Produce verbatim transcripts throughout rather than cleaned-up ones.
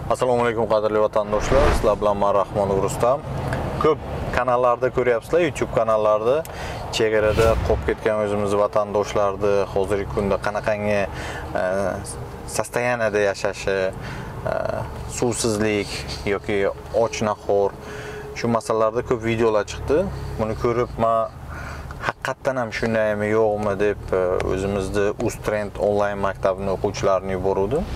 Assalomu alaykum qadrli vatandoshlar. Sizlar bilan men Rahmonov Rustam. Ko'p kanallarda ko'ryapsizlar, YouTube kanallarida chegarada qolib ketgan o'zimiz vatandoshlarni hozirgi kunda qanaqangi sostoyaniyada yashashi, suvsizlik yoki och-nahor shu masalalarda ko'p videolar chiqdi. Buni ko'rib men haqiqatan ham shundaymi yo'qmi deb o'zimizni Ustrend onlayn maktabining o'quvchilarini yubordim.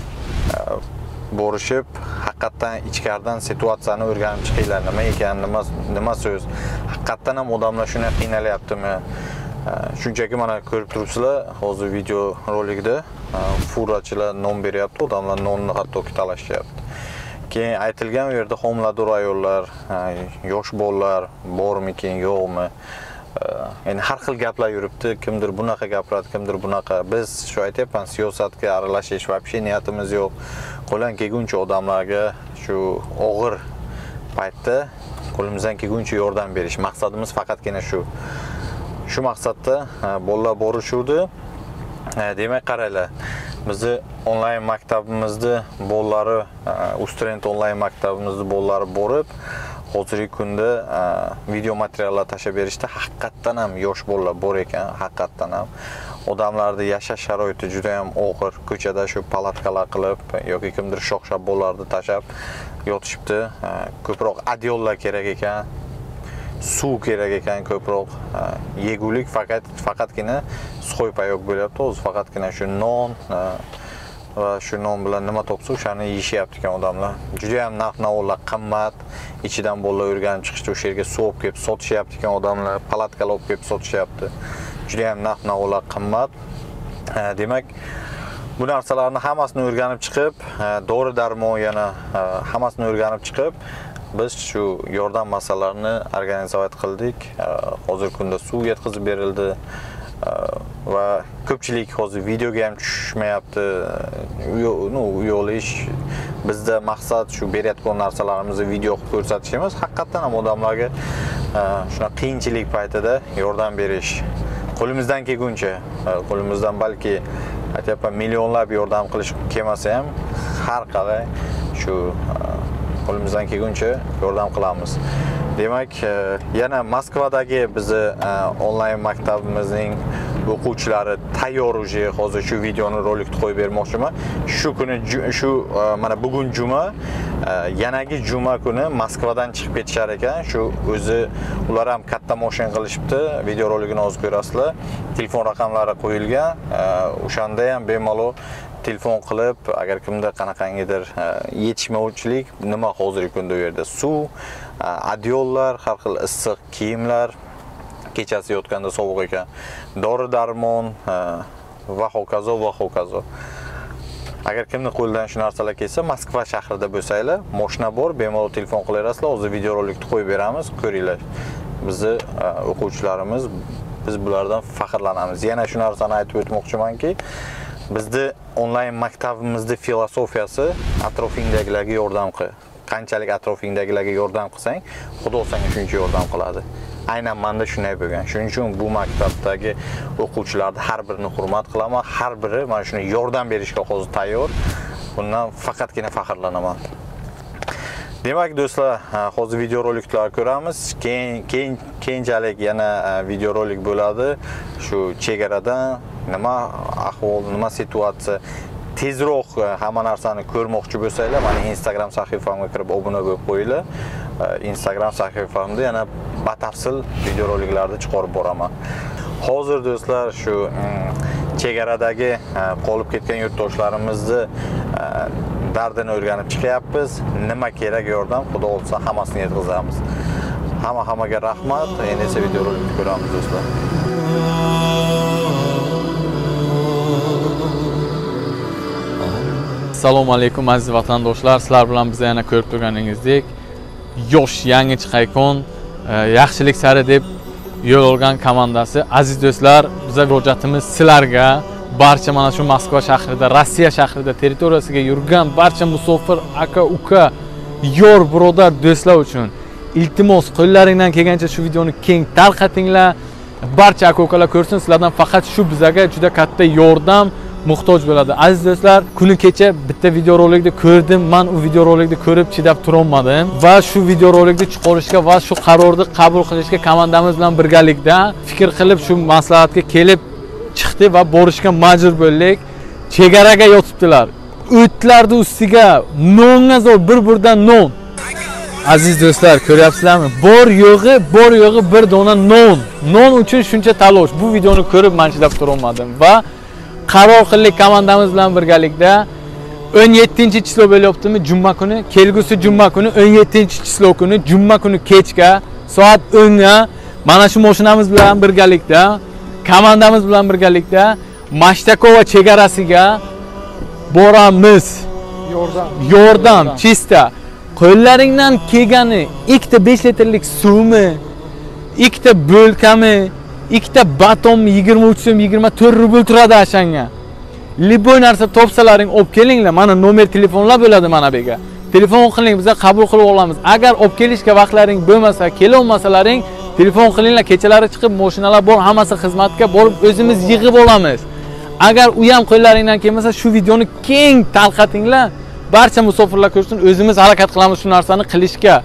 Borishib, haqiqatan ichkaridan situatsiyani o'rganib chiqinglar. Nima ekan, nima nima so'z? Haqiqatan ham odamlar shunday qiynalyaptimi? Shunchaki mana ko'rib turibsizlar, hozir video rolikda furachilar non beryapti, odamlar nonni hattoki talashyapti. Keyin aytilgan u yerda homilador ayollar, yosh bolalar bormikin, yo'qmi? Yani har xil gaplar yuribdi, kimdir bunaqa gapiradi, kimdir bunaqa. Biz shu aytyapman, siyosatga aralashish vobshe niyatimiz yo'q. Qo'lan kelguncha odamlarga shu og'ir paytda qo'limizdan kelguncha yordam berish. Maqsadimiz faqatgina shu. Shu maqsadda bolalar borishuvdi. Demak, qaranglar. Bizni onlayn maktabimizda bolalari, Ustrend onlayn maktabimizda bolalari borib, hozirgi kunda video materiallar tashlab berishda haqiqatan ham yosh bolalar bor ekan, haqiqatan ham odamlarning yashash sharoiti juda ham og'ir. Ko'chada shu palatkalar qilib yoki kimdir shox-shab bolalarni tashlab yotishibdi. Ko'proq adyollar kerak ekan, suv kerak ekan, ko'proq yegulik faqat faqatgina suxoy payoq bo'lyapti. O'zi faqatgina shu non va shu non bilan nima topsa o'shani yeyishyapti ekan odamlar. Juda ham narx-navolar qimmat. Ichidan bolalar o'rganib chiqishdi, o'sha yerga suv olib kelib sotishyapti ekan odamlar, palatkalar olib kelib sotishyapti. Juda ham narx-navolar qimmat. Demak, bu narsalarni hammasini o'rganib chiqib, dori-darmon yana hammasini o'rganib chiqib, biz shu yordam masalalarini organizatsiya qildik. Hozir kunda suv yetkazib berildi va ko'pchilik hozir videoga ham tushmayapti. No, yo'lish bizda maqsad shu berayotgan narsalarimizni video qilib ko'rsatish emas, haqiqatan ham odamlarga shuna qiyinchilik paytida yordam berish. Qo'limizdan kelguncha, qo'limizdan balki aytyapman millionlab yordam qilish kelmasa ham har qalay shu qo'limizdan kelguncha yordam qilamiz. Demak, yana Moskvadagi bizni onlayn maktabimizning o'quvchilari tayyor uje hozir shu videoni rolikni qo'yib bermoqchiman. Shu kuni shu mana bugun juma, yanagi juma kuni Moskvadan chiqib ketishar ekan. Shu o'zi ular ham katta mashina qilishibdi. Video roligini hozir ko'rasizlar. Telefon raqamlari qo'yilgan. O'shanda ham bemalol telefon qilib, agar kimda qanaqangidir yetishmovchilik, nima hozirgi kunda u yerda suv, adyollar, har xil issiq kiyimlar, kechasi yotganda sovuq ekan, dori-darmon va hokazo va hokazo. Agar kimning qo'lidan shu narsalar kelsa, Moskva shahrida bo'lsanglar, mashina bor, bemalol telefon qilaverasizlar, hozir video rolikni qo'yib beramiz, ko'ringlar. Bizni o'quvchilarimiz, biz bulardan faxrlanamiz. Yana shu narsani aytib o'tmoqchimanki, bizni onlayn maktabimizning filosofiyasi atrofingdagilarga yordam qil. Qanchalik atrofingdagilarga yordam qilsang, Xudo senga shuncha yordam qiladi. Aynan menda shunday bo'lgan. Shuning uchun bu maktabdagi o'quvchilarni har birini hurmat qilaman. Har biri mana shuni yordam berishga hozir tayyor. Bundan faqatgina faxrlanaman. Demak, do'stlar, hozir video roliklar ko'ramiz. Keyin keyin keyinchalik yana video rolik bo'ladi. Shu chegaradan nima ahvol, nima situatsiya, tezroq hamma narsani ko'rmoqchi bo'lsanglar, meni Instagram sahifamga kirib obuna bo'lib qo'yinglar. Instagram sahifamda yana batafsil video roliklarni chiqarib boraman. Hozir do'stlar, shu chegaradagi qolib ketgan yurtdoshlarimizni dardini o'rganib chiqyapmiz. Nima kerak yordam, Xudo olsa hammasini yetkazamiz. Hamma hammaga rahmat. Endi esa video rolikni ko'ramiz do'stlar. Assalomu alaykum aziz vatandoshlar. Sizlar bilan biz yana ko'rib turganingizdek, yosh yangi chiqayqon yaxshilik sari deb yo'l olgan komandasi. Aziz do'stlar, bizning hujjatimiz sizlarga, barcha mana shu Moskva shahrida, Rossiya shahrida territoriyasiga yurgan barcha musofir aka, uka, yor, birodar, do'stlar uchun iltimos qo'llaringdan kelgancha shu videoni keng tarqatinglar. Barcha aka, ukalar ko'rsin. Sizlardan faqat shu bizga juda katta yordam muhtoj bo'ladi. Aziz do'stlar, kuni kecha bitta videorolikni ko'rdim. Men u videorolikni ko'rib chidab tura olmadim va shu videorolikni chiqarishga va shu qarorni qabul qilishga komandamiz bilan birgalikda fikr qilib shu maslahatga kelib chiqdi va borishga majbur bo'ldik. Chegaraga yotibdilar. O'tlardi ustiga nonga zo'r bir-birdan non. Aziz do'stlar, ko'ryapsizlarmi? Bor yo'g'i, bor yo'g'i bir dona non. Non uchun shuncha talosh. Bu videoni ko'rib men chidab tura olmadim va qaror qildik komandamiz bilan birgalikda o'n yettinchi chislo bo'lyaptimi? Juma kuni, kelgusi juma kuni o'n yettinchi chislo kuni, juma kuni kechga soat o'nga mana shu mashinamiz bilan birgalikda, komandamiz bilan birgalikda Mashtakova chegarasiga boramiz. Yordam. Yordam, chista. Qo'llaringdan kelgani ikkita besh litrlik suvmi, ikkita bo'lkami, ikkita batonmi yigirma uch so'm yigirma to'rt rubl turadi ashanga. Liboy narsa topsalaring olib kelinglar. Mana nomer telefonlar bo'ladi mana bu yerga. Telefon qiling, biz qabul qilib olamiz. Agar olib kelishga vaqtlaring bo'lmasa, kela olmasalaring, telefon qilinglar, kechalari chiqib mashinalar bor, hammasi xizmatga borib o'zimiz yig'ib olamiz. Agar u ham qo'llaringdan kelmasa, shu videoni keng tarqatinglar. Barcha musofirlar ko'rsin, o'zimiz harakat qilamiz shu narsani qilishga.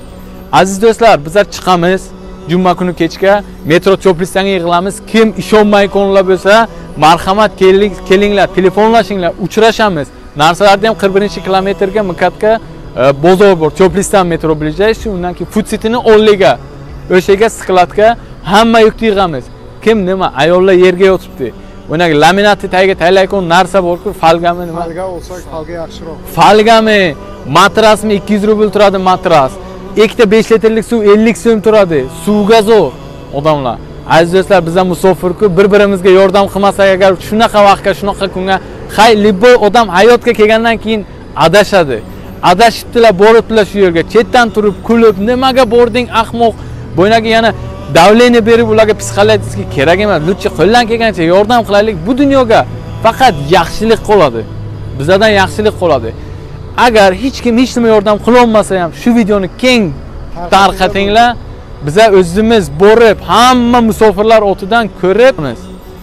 Aziz do'stlar, bizlar chiqamiz juma kuni kechga metro Cho'plistanga yig'ilamiz. Kim ishonmay qo'nlar bo'lsa, marhamat kelinglar, telefonlashinglar, uchrashamiz. Narsalarda ham qirq birinchi kilometrga Mikatka bozor bor. Cho'plistan metro blijayishi, undan keyin Food City'ning o'nliga, o'shaga skladga hamma yukni yig'amiz. Kim nima, ayollar yerga yotibdi. Bunaqa laminatni tagiga taylaykon narsa bor-ku, falgami nima? Falga olsa, falga yaxshiroq. Falgami, matrasmi ikki yuz rubl turadi matras. Ikkita besh litrlik suv ellik so'm turadi. Suvga zo'r odamlar. Aziz do'stlar, biz ham musofir-ku, bir-birimizga yordam qilmasak agar shunaqa vaqtga, shunaqa kunga, hay liboy odam hayotga kelgandan keyin adashadi. Adashibdilar, boribdilar shu yerga, chetdan turib kulib, nimaga bording ahmoq? Bo'ynaga yana davleniya berib ularga psixologik kerak emas. Lutchi qo'ldan kelgancha yordam qilaylik. Bu dunyoga faqat yaxshilik qoladi. Bizlardan yaxshilik qoladi. Agar hech kim hech nima yordam qila olmasa ham shu videoni keng tarqatinglar. Biz o'zimiz borib, hamma musofirlar o'tidan ko'ribmiz.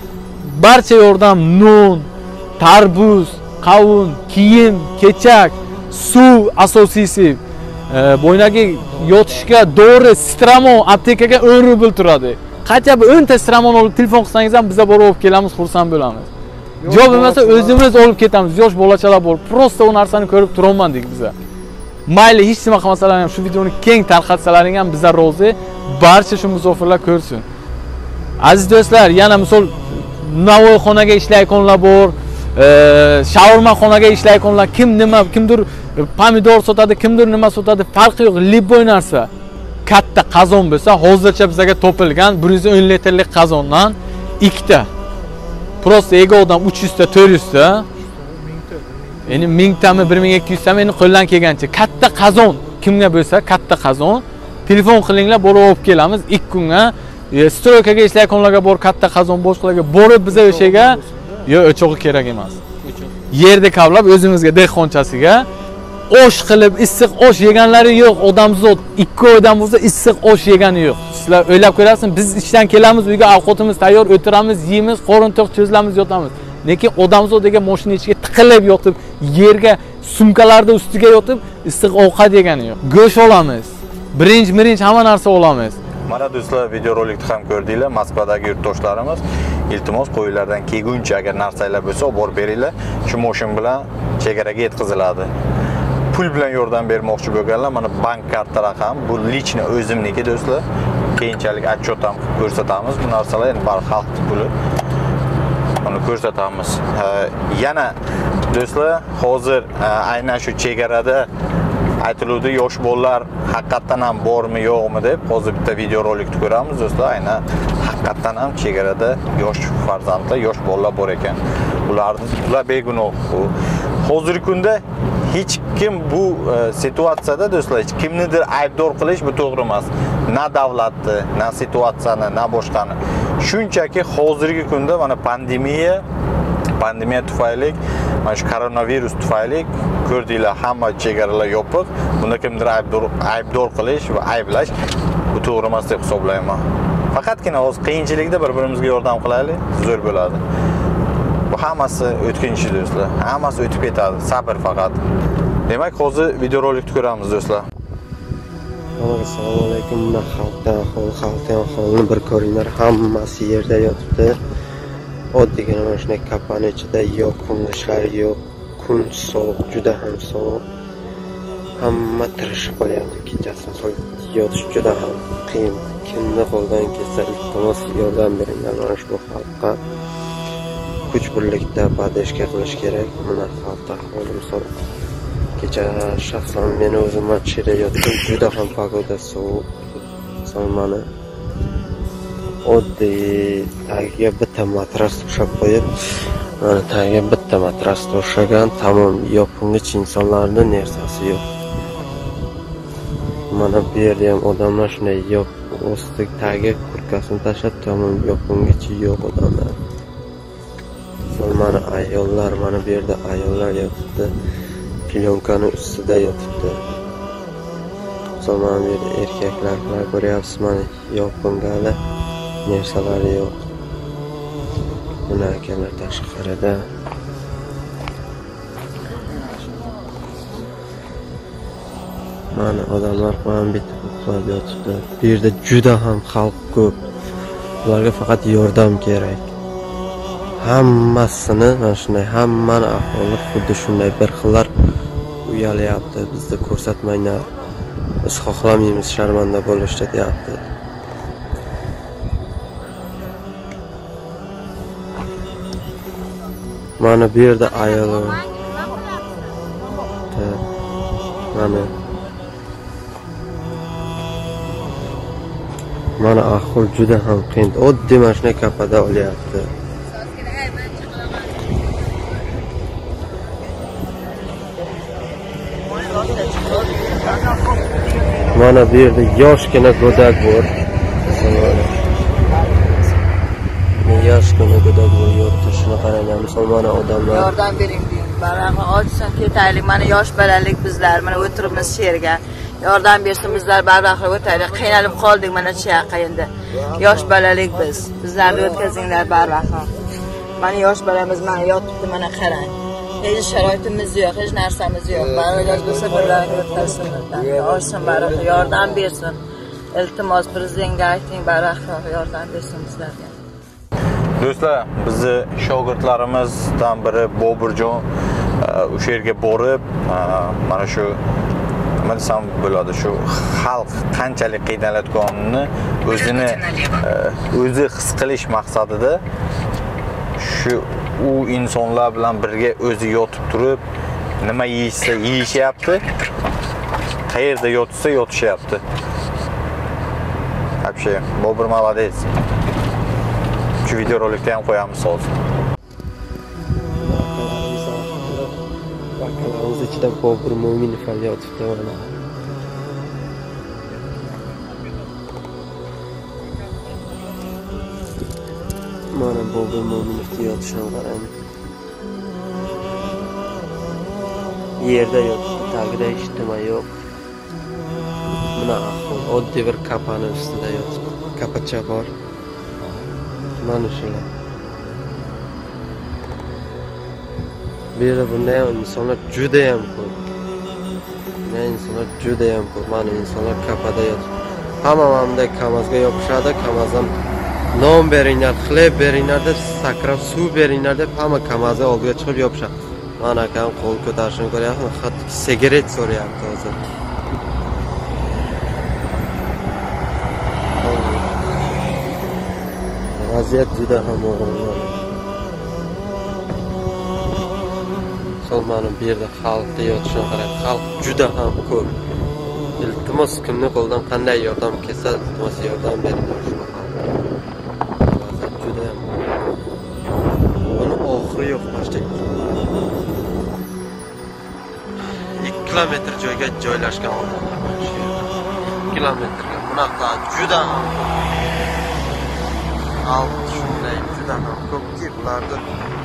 Barcha yordam non, tarvuz, qovun, kiyim, kechak, suv asosiysi. Bo'ynagi yotishga dori, stramon aptekaga o'n rubl turadi. Qancha bir o'n ta stramon olib telefon qilsangiz ham biz borib olib kelamiz, xursand bo'lamiz. Jo bo'lmasa o'zimiz olib ketamiz. Yosh bolachalar bor. Prosta u narsani ko'rib turolmadik biz. Mayli hech nima qilmasalar ham shu videoni keng tarqatsalaring ham bizlar rozi. Barcha shu musofirlar ko'rsin. Aziz do'stlar, yana misol Navoiy xonaga ishlaydiganlar bor, shaurma xonaga ishlaydiganlar, kim nima, kimdir pomidor sotadi, kimdir nima sotadi, farqi yo'q. Liboy narsa. Katta qozon bo'lsa, hozircha bizga topilgan bir yuz o'n litrlik qozondan ikkita. Prosta ega odam uch yuz ta, to'rt yuz ta. Endi ming tami, bir ming ikki yuz tami endi qo'ldan kelgancha katta qozon kimga bo'lsa, katta qozon. Telefon qilinglar, borib olib kelamiz ikki kunga. Stroykaga ishlaydiganlarga bor, katta qozon boshqalarga borib biz o'shaga yo'q, o'chog'i kerak emas. Yerda kavlab o'zimizga dehqonchasiga osh qilib issiq osh yeganlari yo'q. Odamzod ikki oydan bo'lsa issiq osh yegani yo'q. Sizlar o'ylab ko'rasizmi? Biz ishdan kelamiz, uyga ovqatimiz tayyor, o'tiramiz, yeymiz, qorin to'q cho'zlamiz, yotamiz. Lekin odamzod degan mashina ichiga tiqilib yotib, yerga sumkalarda ustiga yotib issiq ovqat yegani yo'q. Go'sht olamiz. Birinchi birinchi hamma narsa olamiz. Mana do'stlar, videorolikni ham ko'rdinglar. Moskvadagi yurtdoshlarimiz iltimos qo'ylardan kelguncha agar narsalar bo'lsa, olib borib beringlar. Shu mashin bilan chegaraga yetkaziladi. Pul bilan yordam bermoqchi bo'lganlar, mana bank karta raqam, bu lichni o'zimniki do'stlar. Keyinchalik отчет ham ko'rsatamiz. Bu narsalar endi bar xalq puli. Buni ko'rsatamiz. Yana do'stlar, hozir aynan shu chegarada aytiluvdi, yosh bolalar haqiqatan ham bormi, yo'qmi deb hozir bitta videorolikni ko'ramiz do'stlar. Aynan haqiqatan ham chegarada yosh farzandlar, yosh bolalar bor ekan. Ular ular begunoh. Hozirgi kunda hech kim bu e, situatsiyada do'stlar, hech kimnidir aybdor qilish bu to'g'ri emas. Na davlatni, na situatsiyani, na boshqani. Shunchaki hozirgi kunda mana pandemiya, pandemiya tufayli, mana shu koronavirus tufayli ko'rdinglar, hamma chegaralar yopiq. Bunda kimdir aybdor aybdor qilish va ayblash bu to'g'ri emas deb hisoblayman. Faqatgina o'z qiyinchilikda bir-birimizga yordam qilaylik, zo'r bo'ladi. Bu hammasi o'tkinchi do'stlar. Hammasi o'tib ketadi, sabr faqat. Demak, hozir videorolikni ko'ramiz do'stlar. Assalomu alaykum. Mana xalqdan aholi, xalqdan aholini bir ko'ringlar. Hammasi yerda yotibdi. Oddiygina mana shunday kapani ichida yo'q, qumlashlar yo'q. Kun sovuq, juda ham sovuq. Hamma tirishib qolyapti. Kechasini so'yib yotish juda ham qiyin. Kimni qo'ldan kelsa, iltimos yordam beringlar mana shu xalqqa. Kuch birlikda podeshka qilish kerak. Mana xalqda aholi misol kecha shaxsan men o'zim machida yotdim, juda ham pagoda sovuq. Mana oddiy tagiga bitta matras tushab qo'yib, mana tagiga bitta matras to'shagan, tamom yoping'ich insonlarning narsasi yo'q. Mana bu yerda ham odamlar shunday yo'q, ostiga tagiga kurtkasini tashlab, tamom yoping'ich yo'q odamlar. Mana ayollar, mana bu yerda ayollar yotibdi. Plyonkaning ustida yotibdi. Mana bu yerda erkaklar ko'ryapsiz, mana yopingali narsalari yo'q. Buni akalar tashqarida. Mana odamlar ham bitta uxlab yotibdi. Bu yerda juda ham xalq ko'p. Ularga faqat yordam kerak. Hammasini mana shunday, hammani ahvoli xuddi shunday bir xillar uyalyapti. Bizni ko'rsatmanglar. Biz xohlamaymiz sharmanda bo'lishni deyapti. Mana bu yerda ayollar. Mana Mana ahvol juda ham qiyin. Oddiy mashina kapada olyapti. Mana bu yerda yoshgina go'dak bor. Yoshgina go'dak bor, yo'rtishini qaranglar, musulmon odamlar. Yordam bering deyim. Barag'i ochsin, ketaylik. Mana yosh bolalik bizlar, mana o'tiribmiz sherga. Yordam bersin, bizlar barvaqtga o'taylik. Qiynalib qoldik mana shu yoqqa endi. Yosh bolalik biz. Bizlarni o'tkazinglar barvaqtga. Mana yosh bolamiz mana yotibdi, mana qarang. Hech sharoitimiz yo'q, hech narsamiz yo'q. Barvaqt bo'lsa birlarga o'tkazsin. Ochsin barvaqtga, yordam bersin. Iltimos prezidentga ayting, barvaqtga yordam bersin bizlarga. Do'stlar, bizni shogirdlarimizdan biri Bobirjon o'sha yerga borib, mana shu nima desam bo'ladi, shu xalq qanchalik qiynalayotganini o'zini o'zi his qilish maqsadida shu u insonlar bilan birga o'zi yotib turib, nima yeysa yeyishyapti, qayerda yotsa yotishyapti. Вообще, Bobir молодец. Şu videorolikda ham qo'yamiz hozir. Vakalarimiz ichida Bobir Mo'minov ham yotibdi mana. Mana Bobir Mo'minovning yotishini qarang. Yerda yotibdi, tagida hech nima yo'q. Mana ahvol oddiy bir kapani ustida yotibdi. Kapacha bor. Mana shular. Bu yerda bunday ham insonlar juda ham ko'p. Mana insonlar juda ham ko'p. Mana insonlar kapada yotib. Hamma hamda kamazga yopishadi, kamazdan non beringlar, xleb beringlar deb, sakrab suv beringlar deb hamma kamazga oldiga chiqib yopishadi. Mana akam qo'l ko'tarishini ko'ryapsizmi? Hatto sigaret so'rayapti hozir. Vaziyat juda ham og'ir. Solmani bu yerda xalqni yotishini qarang. Xalq juda ham ko'p. Iltimos kimni qo'ldan qanday yordam kelsa, iltimos yordam beringlar shu xalqqa. Vaziyat juda ham. Buni oxiri yo'q boshda. ikki kilometr joyga joylashgan odamlar mana shu yerda. ikki kilometrga bunaqa juda ham xalq shunday juda ham ko'pki, bularga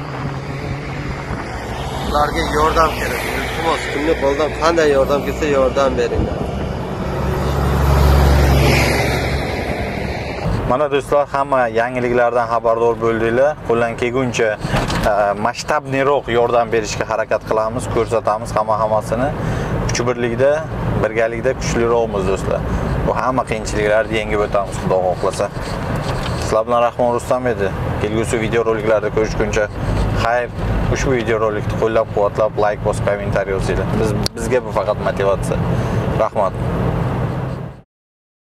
ularga yordam kerak. Iltimos kimni qo'ldan qanday yordam kelsa yordam beringlar. Mana do'stlar, hamma yangiliklardan xabardor bo'ldinglar. Qo'ldan kelguncha masshtabniroq yordam berishga harakat qilamiz, ko'rsatamiz hamma hammasini. Kuch birlikda, birgalikda kuchliroqmiz do'stlar. Bu hamma qiyinchiliklarni yengib o'tamiz, Xudo xohlasa. Sizlar bilan Rahmon Rustam edi. Kelgusi videoroliklarda ko'rishguncha xayr. Ushbu videorolikni qo'llab-quvvatlab, like bosib, kommentariy yozinglar. Biz bizga bu faqat motivatsiya. Rahmat.